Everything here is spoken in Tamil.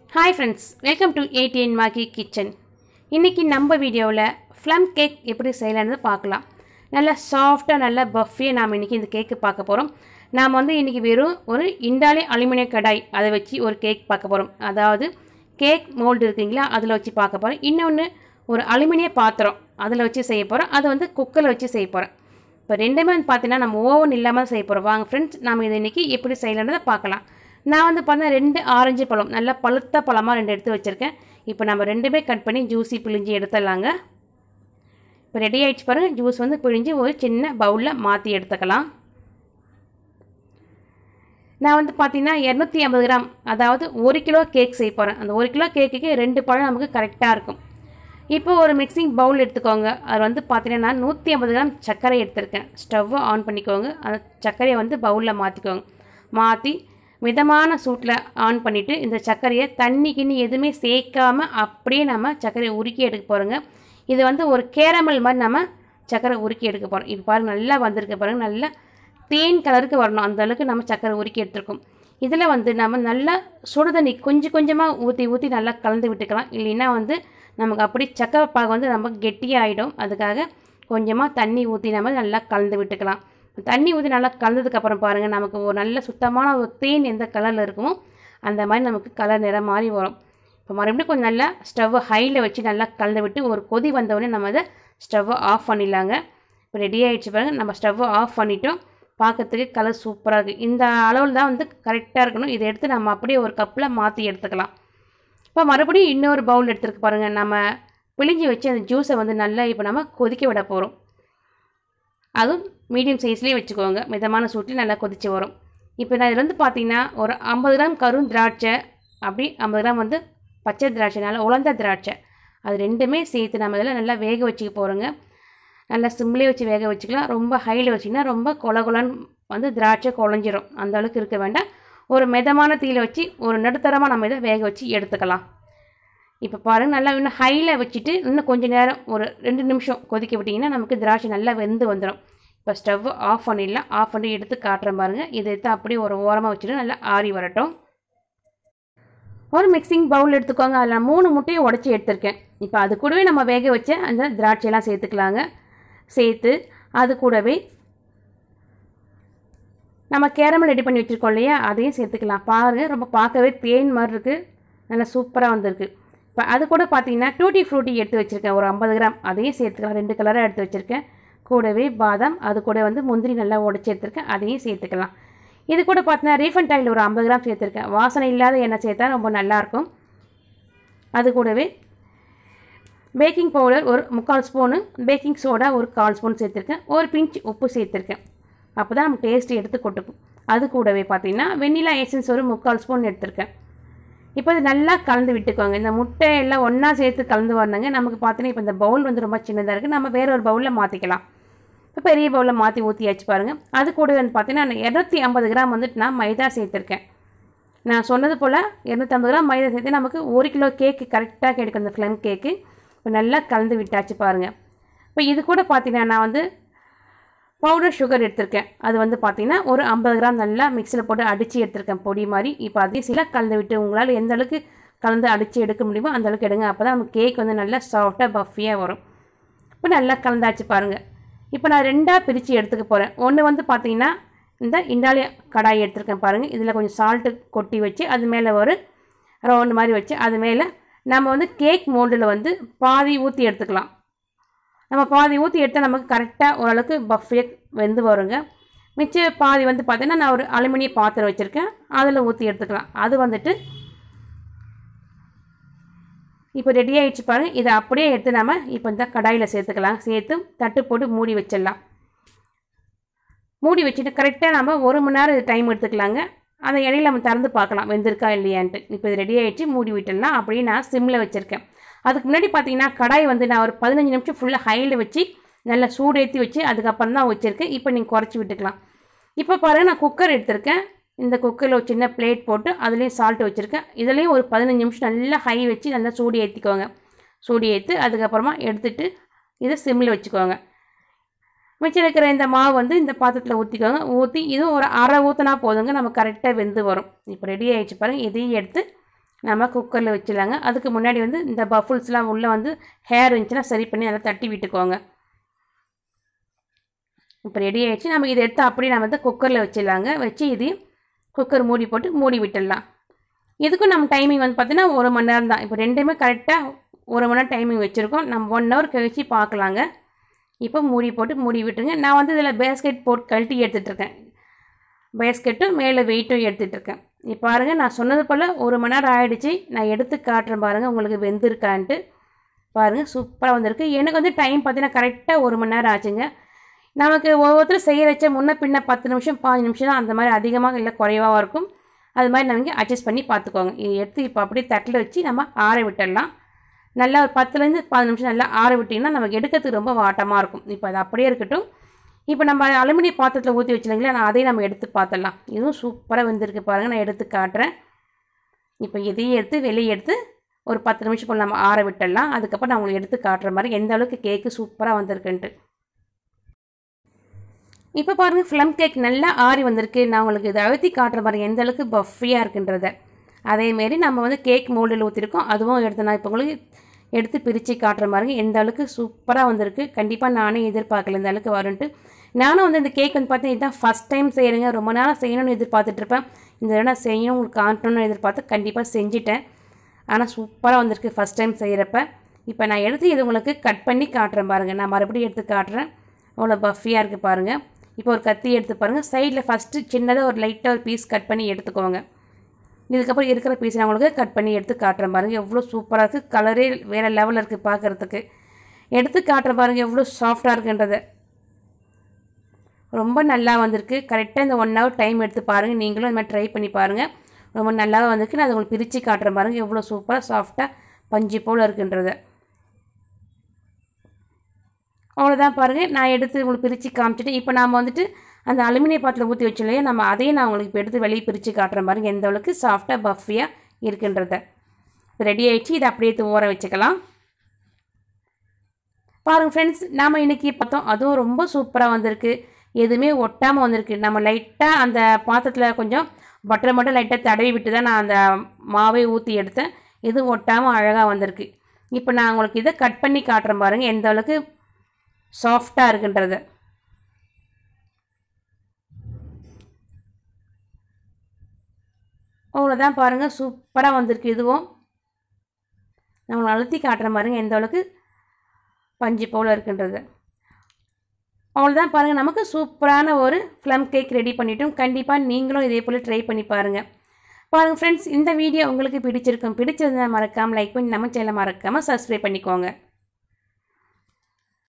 Hi friends, welcome to ATN Maki Kitchen. இன்னைக்கு நம்ம வீடியோவில் ப்ளம் கேக் எப்படி செய்யலாம்னு பார்க்கலாம். நல்ல சாஃப்டாக நல்ல பஃபியாக நாம் இன்றைக்கி இந்த கேக்கு பார்க்க போகிறோம். நாம் இன்றைக்கி வெறும் ஒரு இண்டாலிய அலுமினிய கடாய் அதை வச்சு ஒரு கேக் பார்க்க போகிறோம். அதாவது கேக் மோல்டு இருக்குங்களா அதில் வச்சு பார்க்க போகிறோம். இன்னொன்று ஒரு அலுமினிய பாத்திரம் அதில் வச்சு செய்ய போகிறோம். அது குக்கரில் வச்சு செய்ய போகிறோம். இப்போ ரெண்டுமே பார்த்தீங்கன்னா நம்ம ஓவன் இல்லாமல் செய்ய போகிறோம். வாங்க ஃப்ரெண்ட்ஸ் நாம் இதை இன்றைக்கி எப்படி செய்யலான்றதை பார்க்கலாம். நான் பார்த்தீங்கன்னா 2 ஆரஞ்சு பழம் நல்லா பழுத்த பழமாக 2 எடுத்து வச்சுருக்கேன். இப்போ நம்ம ரெண்டுமே கட் பண்ணி ஜூஸி பிழிஞ்சு எடுத்துடலாங்க. இப்போ ரெடி ஆகிடுச்சு பாருங்கள். ஜூஸ் பிழிஞ்சு ஒரு சின்ன பவுலில் மாற்றி எடுத்துக்கலாம். நான் பார்த்தீங்கன்னா 250 கிராம் அதாவது 1 கிலோ கேக் செய்ய போகிறேன். அந்த 1 கிலோ கேக்குக்கு 2 பழம் நமக்கு கரெக்டாக இருக்கும். இப்போ ஒரு மிக்சிங் பவுல் எடுத்துக்கோங்க. அது பார்த்தீங்கன்னா நான் 150 கிராம் சர்க்கரை எடுத்துருக்கேன். ஸ்டவ்வை ஆன் பண்ணிக்கோங்க. அந்த சர்க்கரையை பவுலில் மாற்றிக்கோங்க. மாற்றி மிதமான சூட்டில் ஆன் பண்ணிவிட்டு இந்த சர்க்கரையை தண்ணி கிண்ணி எதுவுமே சேர்க்காமல் அப்படியே நம்ம சர்க்கரையை உருக்கி எடுக்க போகிறோங்க. இது ஒரு கேரமல் மாதிரி நம்ம சர்க்கரை உருக்கி எடுக்க போகிறோம். இப்போ பாருங்கள் நல்லா வந்திருக்க பாருங்கள். நல்லா தேன் கலருக்கு வரணும். அந்தளவுக்கு நம்ம சர்க்கரை உருக்கி எடுத்துருக்கோம். இதில் நம்ம நல்லா சுடுதண்ணி கொஞ்சம் கொஞ்சமாக ஊற்றி நல்லா கலந்து விட்டுக்கலாம். இல்லைன்னா நமக்கு அப்படி சர்க்கரை பாகு நம்ம கெட்டியாகிடும். அதுக்காக கொஞ்சமாக தண்ணி ஊற்றி நம்ம நல்லா கலந்து விட்டுக்கலாம். தண்ணி ஊற்றி நல்லா கலந்ததுக்கப்புறம் பாருங்கள் நமக்கு ஒரு நல்ல சுத்தமான ஒரு தேன் எந்த கலரில் இருக்குமோ அந்த மாதிரி நமக்கு கலர் நிறம் மாதிரி வரும். இப்போ மறுபடியும் கொஞ்சம் நல்லா ஸ்டவ்வை ஹையில் வச்சு நல்லா கலந்து விட்டு ஒரு கொதி வந்தவுடனே நம்ம அதை ஸ்டவ்வை ஆஃப் பண்ணிடலாங்க. இப்போ ரெடி ஆகிடுச்சு பாருங்கள். நம்ம ஸ்டவ்வை ஆஃப் பண்ணிட்டோம். பார்க்கறதுக்கு கலர் சூப்பராக இருக்குது. இந்த அளவில் தான் கரெக்டாக இருக்கணும். இதை எடுத்து நம்ம அப்படியே ஒரு கப்பில் மாற்றி எடுத்துக்கலாம். இப்போ மறுபடியும் இன்னொரு பவுல் எடுத்துருக்கு பாருங்கள். நம்ம பிழிஞ்சி வச்சு அந்த ஜூஸை நல்லா இப்போ நம்ம கொதிக்க விட போகிறோம். அதுவும் மீடியம் சைஸ்லேயே வச்சுக்கோங்க. மிதமான சூட்டில் நல்லா கொதித்து வரும். இப்போ நான் இதில் பார்த்தீங்கன்னா ஒரு 50 கிராம் கரும் திராட்சை, அப்படி 50 கிராம் பச்சை திராட்சை, நல்லா உலர்ந்த திராட்சை, அது ரெண்டுமே சேர்த்து நம்ம இதில் நல்லா வேக வச்சுக்க போகிறோங்க. நல்லா சிம்லேயே வச்சு வேக வச்சுக்கலாம். ரொம்ப ஹையில் வச்சிங்கன்னா ரொம்ப கொலன்னு திராட்சை குழஞ்சிரும். அந்த அளவுக்கு இருக்க வேண்டாம். ஒரு மிதமான தீயில் வச்சு ஒரு நடுத்தரமாக நம்ம இதை வேக வச்சு எடுத்துக்கலாம். இப்போ பாருங்கள் நல்லா இன்னும் ஹையில் வச்சுட்டு இன்னும் கொஞ்சம் நேரம் ஒரு 2 நிமிஷம் கொதிக்க விட்டிங்கன்னா நமக்கு திராட்சை நல்லா வெந்து வந்துடும். இப்போ ஸ்டவ் ஆஃப் பண்ணிடலாம். ஆஃப் பண்ணி எடுத்து காட்டுறேன் பாருங்கள். இதை எடுத்து அப்படியே ஒரு ஓரமாக வச்சுட்டு நல்லா ஆறி வரட்டும். ஒரு மிக்சிங் பவுல் எடுத்துக்கோங்க. அதில் 3 முட்டையை உடச்சி எடுத்துருக்கேன். இப்போ அது கூடவே நம்ம வேக வச்ச அந்த திராட்சையெல்லாம் சேர்த்துக்கலாங்க. சேர்த்து அது கூடவே நம்ம கேரமல் ரெடி பண்ணி வச்சுருக்கோம் இல்லையா, அதையும் சேர்த்துக்கலாம். பாருங்கள் ரொம்ப பார்க்கவே தேன் மாதிரி இருக்குது. நல்லா சூப்பராக வந்திருக்கு. இப்போ அது கூட பார்த்தீங்கன்னா டூட்டி ஃப்ரூட்டி எடுத்து வச்சுருக்கேன். ஒரு 50 கிராம் அதையும் சேர்த்துக்கலாம். 2 கலராக எடுத்து வச்சுருக்கேன். கூடவே பாதாம், அது கூட முந்திரி நல்லா உடச்சி எடுத்துருக்கேன். அதையும் சேர்த்துக்கலாம். இது கூட பார்த்தீங்கன்னா ரீஃபண்ட் ஆயில் ஒரு 50 கிராம் சேர்த்துருக்கேன். வாசனை இல்லாத எண்ணெய் சேர்த்தா ரொம்ப நல்லாயிருக்கும். அது கூடவே பேக்கிங் பவுடர் ஒரு 3/4 ஸ்பூனு, பேக்கிங் சோடா ஒரு 1/4 ஸ்பூன் சேர்த்துருக்கேன். ஒரு பிஞ்ச் உப்பு சேர்த்துருக்கேன். அப்போ தான் நம்ம டேஸ்ட்டு எடுத்து கொட்டுக்கும். அது கூடவே பார்த்தீங்கன்னா வெண்ணிலா எசன்ஸ் ஒரு 3/4 ஸ்பூன் எடுத்துருக்கேன். இப்போ இது நல்லா கலந்து விட்டுக்கோங்க. இந்த முட்டையெல்லாம் ஒன்றா சேர்த்து கலந்து வரணுங்க. நமக்கு பார்த்தீங்கன்னா இப்போ இந்த பவுல் ரொம்ப சின்னதாக இருக்குது. நம்ம வேறு ஒரு பவுலில் மாற்றிக்கலாம். இப்போ பெரிய பவுலில் மாற்றி ஊற்றியாச்சு பாருங்கள். அது கூட பார்த்தீங்கன்னா நான் 250 கிராம் நான் மைதா சேர்த்துருக்கேன். நான் சொன்னது போல் 250 கிராம் மைதா சேர்த்து நமக்கு 1 கிலோ கேக்கு கரெக்டாக கிடைக்கும் அந்த ப்ளம் கேக்கு. இப்போ நல்லா கலந்து விட்டாச்சு பாருங்கள். இப்போ இது கூட பார்த்தீங்கன்னா நான் பவுடர் சுகர் எடுத்திருக்கேன். அது பார்த்தீங்கன்னா ஒரு 50 கிராம் நல்லா மிக்சியில் போட்டு அடித்து எடுத்திருக்கேன் பொடி மாதிரி. இப்போ அதையும் சில கலந்து விட்டு உங்களால் எந்த அளவுக்கு கலந்து அடித்து எடுக்க முடியுமோ அந்த அளவுக்கு எடுங்க. அப்போ தான் நம்ம கேக் நல்லா சாஃப்டாக பஃபியாக வரும். இப்போ நல்லா கலந்தாச்சு பாருங்கள். இப்போ நான் 2ஆக பிரித்து எடுத்துக்க போகிறேன். ஒன்று பார்த்தீங்கன்னா இந்த இண்டாலிய கடாய் எடுத்துருக்கேன் பாருங்கள். இதில் கொஞ்சம் சால்ட்டு கொட்டி வச்சு அது மேலே ஒரு ரவுண்டு மாதிரி வச்சு அது மேலே நம்ம கேக் மோல்டில் பாதி ஊற்றி எடுத்துக்கலாம். நம்ம பாதி ஊற்றி எடுத்தால் நமக்கு கரெக்டாக ஓரளவுக்கு பஃபியாக வெந்து வருங்க. மிச்ச பாதி பார்த்தீங்கன்னா நான் ஒரு அலுமினிய பாத்திரம் வச்சுருக்கேன். அதில் ஊற்றி எடுத்துக்கலாம். அது இப்போ ரெடி ஆகிடுச்சு பாருங்கள். இதை அப்படியே எடுத்து நம்ம இப்போ இந்த கடாயில் சேர்த்துக்கலாம். சேர்த்து தட்டு போட்டு மூடி வச்சிடலாம். மூடி வச்சுட்டு கரெக்டாக நம்ம 1 மணி நேரம் இது டைம் எடுத்துக்கலாங்க. அந்த இடையில நம்ம திறந்து பார்க்கலாம் வெந்திருக்கா இல்லையான்ட்டு. இப்போ இது ரெடி ஆகிடுச்சு. மூடி விட்டுடலாம். அப்படியே நான் சிம்மில் வச்சுருக்கேன். அதுக்கு முன்னாடி பார்த்தீங்கன்னா கடாய் நான் ஒரு 15 நிமிஷம் ஃபுல்லாக ஹையில் வச்சு நல்லா சூடேற்றி வச்சு அதுக்கப்புறம் தான் வச்சுருக்கேன். இப்போ நீங்கள் குறைச்சி விட்டுக்கலாம். இப்போ பாருங்கள் நான் குக்கர் எடுத்திருக்கேன். இந்த குக்கரில் ஒரு சின்ன பிளேட் போட்டு அதுலேயும் சால்ட் வச்சுருக்கேன். இதுலேயும் ஒரு 15 நிமிஷம் நல்லா ஹை வச்சு நல்லா சூடு ஏற்றிக்கோங்க. சூடு ஏற்றி அதுக்கப்புறமா எடுத்துகிட்டு இதை சிம்மில் வச்சுக்கோங்க. மிச்சம் இருக்கிற இந்த மாவு இந்த பாத்திரத்தில் ஊற்றிக்கோங்க. ஊற்றி இது ஒரு அரை ஊற்றினா போதுங்க. நம்ம கரெக்டாக வெந்து வரும். இப்போ ரெடி ஆகிடுச்சு பாருங்கள். இதையும் எடுத்து நம்ம குக்கரில் வச்சிடலாங்க. அதுக்கு முன்னாடி வந்து இந்த பஃபுல்ஸ்லாம் உள்ளே வந்து ஹேர் இருந்துச்சுன்னா சரி பண்ணி அதை தட்டி விட்டுக்கோங்க. இப்போ ரெடி ஆகிடுச்சு. நம்ம இதை எடுத்து அப்படியே நம்ம வந்து குக்கரில் வச்சிடலாங்க. வச்சு இதையும் குக்கர் மூடி போட்டு மூடி விட்டுடலாம். இதுக்கும் நம்ம டைமிங் வந்து பார்த்திங்கன்னா 1 மணி நேரம் தான். இப்போ ரெண்டுமே கரெக்டாக 1 மணி நேரம் டைமிங் வச்சுருக்கோம். நம்ம 1 ஹவர் கழிச்சு பார்க்கலாங்க. இப்போ மூடி போட்டு மூடி விட்டுருங்க. நான் வந்து இதில் பேஸ்கெட் போட்டு கழட்டி எடுத்துகிட்ருக்கேன். பேஸ்கெட்டும் மேலே வெயிட்டும் எடுத்துகிட்ருக்கேன். இப்போ பாருங்கள், நான் சொன்னது போல் 1 மணி நேரம் ஆகிடுச்சு. நான் எடுத்து காட்டுறேன் பாருங்கள் உங்களுக்கு வெந்திருக்கான்ட்டு. பாருங்கள் சூப்பராக வந்திருக்கு. எனக்கு வந்து டைம் பார்த்திங்கன்னா கரெக்டாக 1 மணி நேரம் ஆச்சுங்க. நமக்கு ஒவ்வொருத்தரும் செய்ய வச்ச முன்ன பின்ன 10 நிமிஷம் 15 நிமிஷம் தான் அந்த மாதிரி அதிகமாக இல்லை குறைவாக இருக்கும். அது மாதிரி நம்ம அட்ஜஸ்ட் பண்ணி பார்த்துக்கோங்க. இதை எடுத்து இப்போ அப்படியே தட்டில் வச்சு நம்ம ஆற விட்டுடலாம். நல்லா ஒரு 10லேருந்து 15 நிமிஷம் நல்லா ஆற விட்டிங்கன்னா நமக்கு எடுக்கிறதுக்கு ரொம்ப வாட்டமாக இருக்கும். இப்போ அது அப்படியே இருக்கட்டும். இப்போ நம்ம அலுமினிய பாத்திரத்தில் ஊற்றி வச்சுருங்களேன், நான் அதையும் நம்ம எடுத்து பார்த்துடலாம். இதுவும் சூப்பராக வெந்திருக்கு பாருங்கள். நான் எடுத்து காட்டுறேன். இப்போ இதையும் எடுத்து வெளியே எடுத்து ஒரு 10 நிமிஷம் போல் நம்ம ஆற விட்டுடலாம். அதுக்கப்புறம் நான் உங்களுக்கு எடுத்து காட்டுற மாதிரி எந்த அளவுக்கு கேக்கு சூப்பராக வந்திருக்குன்ட்டு. இப்போ பாருங்கள், ஃப்ளம் கேக் நல்லா ஆறி வந்திருக்கு. நான் உங்களுக்கு இதை அழுத்தி காட்டுற மாதிரி எந்த அளவுக்கு பஃபியாக இருக்குன்றத. அதேமாரி நம்ம வந்து கேக் மோல்டில் ஊற்றிருக்கோம். அதுவும் எடுத்து நான் இப்போ உங்களுக்கு எடுத்து பிரித்து காட்டுற மாதிரி எந்த அளவுக்கு சூப்பராக வந்திருக்கு. கண்டிப்பாக நானே எதிர்பார்க்கல இந்த அளவுக்கு வரும்ன்ட்டு. நானும் வந்து இந்த கேக் வந்து பார்த்தீங்கன்னா இதுதான் ஃபஸ்ட் டைம் செய்கிறேங்க. ரொம்ப நாளாக செய்யணும்னு எதிர்பார்த்துட்ருப்பேன். இந்த தடவை நான் செய்யணும் உங்களுக்கு காட்டணும்னு எதிர்பார்த்து கண்டிப்பாக செஞ்சுட்டேன். ஆனால் சூப்பராக வந்திருக்கு ஃபஸ்ட் டைம் செய்கிறப்ப. இப்போ நான் எடுத்து இது உங்களுக்கு கட் பண்ணி காட்டுறேன் பாருங்கள். நான் மறுபடியும் எடுத்து காட்டுறேன். அவ்வளோ பஃபியாக இருக்குது பாருங்கள். இப்போ ஒரு கத்தி எடுத்து பாருங்கள். சைடில் ஃபஸ்ட்டு சின்னதாக ஒரு லைட்டாக ஒரு பீஸ் கட் பண்ணி எடுத்துக்கோங்க. இதுக்கப்புறம் இருக்கிற பீஸ் நான் உங்களுக்கு கட் பண்ணி எடுத்து காட்டுறேன் பாருங்கள். எவ்வளோ சூப்பராக இருக்குது. கலரே வேறு லெவலில் இருக்குது பார்க்குறதுக்கு. எடுத்து காட்டுறேன் பாருங்கள் எவ்வளோ சாஃப்டாக இருக்குன்றதை. ரொம்ப நல்லா வந்திருக்கு. கரெக்டாக இந்த 1 ஹவர் டைம் எடுத்து பாருங்கள். நீங்களும் இந்த மாதிரி ட்ரை பண்ணி பாருங்கள். ரொம்ப நல்லா வந்திருக்கு. நான் அதை உங்களுக்கு பிரித்து காட்டுறேன் பாருங்கள் எவ்வளோ சூப்பராக சாஃப்டாக பஞ்சு போல் இருக்குன்றதை. அவ்வளோதான் பாருங்கள். நான் எடுத்து உங்களுக்கு பிரித்து காமிச்சிட்டு இப்போ நாம் வந்துட்டு அந்த அலுமினிய பாத்திரத்தில் ஊற்றி வச்சுலையே நம்ம அதையும் நான் உங்களுக்கு இப்போ எடுத்து வெளியே பிரித்து காட்டுறேன் பாருங்கள் எந்த அளவுக்கு சாஃப்டாக பஃபியாக இருக்குன்றத. இப்போ ரெடி ஆகிடுச்சு. இதை அப்படியே ஊற வச்சுக்கலாம். பாருங்கள் ஃப்ரெண்ட்ஸ், நாம் இன்றைக்கி பார்த்தோம். அதுவும் ரொம்ப சூப்பராக வந்திருக்கு. எதுவுமே ஒட்டாமல் வந்திருக்கு. நம்ம லைட்டாக அந்த பாத்திரத்தில் கொஞ்சம் பட்டரை மட்டும் லைட்டாக தடவி விட்டு தான் நான் அந்த மாவை ஊற்றி எடுத்தேன். எதுவும் ஒட்டாமல் அழகாக வந்திருக்கு. இப்போ நான் உங்களுக்கு இதை கட் பண்ணி காட்டுறேன் பாருங்கள் எந்த அளவுக்கு சாஃப்டாக இருக்குன்றது. அவ்வளோதான் பாருங்கள் சூப்பராக வந்திருக்கு. இதுவும் நான் உங்களுக்கு அழுத்தி காட்டுற பாருங்கள் எந்த அளவுக்கு பஞ்சு போல் இருக்குன்றது. அவ்வளோதான் பாருங்கள், நமக்கு சூப்பரான ஒரு ப்ளம் கேக் ரெடி பண்ணிட்டோம். கண்டிப்பாக நீங்களும் இதே போல் ட்ரை பண்ணி பாருங்கள். பாருங்கள் ஃப்ரெண்ட்ஸ், இந்த வீடியோ உங்களுக்கு பிடிச்சிருக்கும். பிடிச்சிருந்தா மறக்காமல் லைக் பண்ணி நம்ம சேனலை மறக்காமல் சப்ஸ்கிரைப் பண்ணிக்கோங்க.